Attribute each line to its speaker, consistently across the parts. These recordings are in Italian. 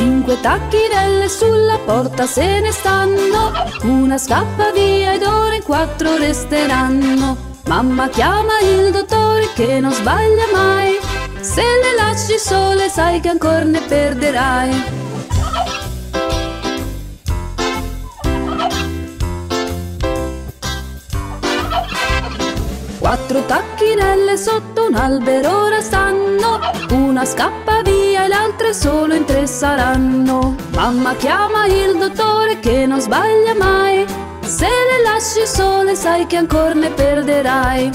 Speaker 1: 5 tacchinelle sulla porta se ne stanno, una scappa via ed ora in 4 resteranno. Mamma chiama il dottore che non sbaglia mai, se le lasci sole sai che ancora ne perderai. 4 tacchinelle sotto un albero ora stanno, una scappa via e le altre solo in 3 saranno. Mamma chiama il dottore che non sbaglia mai, se le lasci sole sai che ancora ne perderai.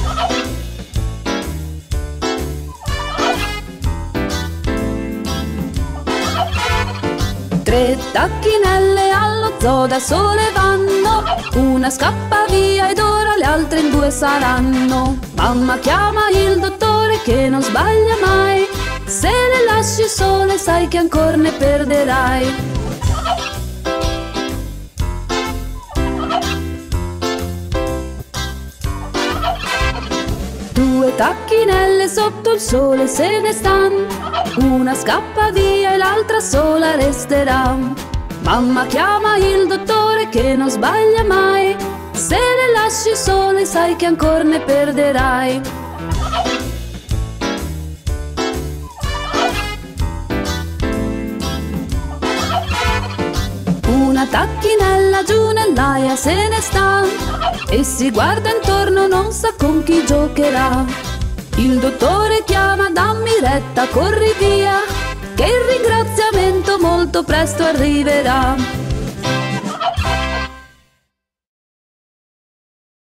Speaker 1: Tre tacchinelle allo zoo da sole vanno, una scappa via ed ora le altre in 2 saranno. Mamma chiama il dottore che non sbaglia mai, se le lasci sole sai che ancora ne perderai. Due tacchinelle sotto il sole se ne stanno, una scappa via e l'altra sola resterà. Mamma chiama il dottore che non sbaglia mai, se le lasci sole sai che ancora ne perderai. Una tacchinella giù nell'aia se ne sta e si guarda intorno, non sa con chi giocherà. Il dottore chiama, dammi retta, corri via, che il ringraziamento molto presto arriverà.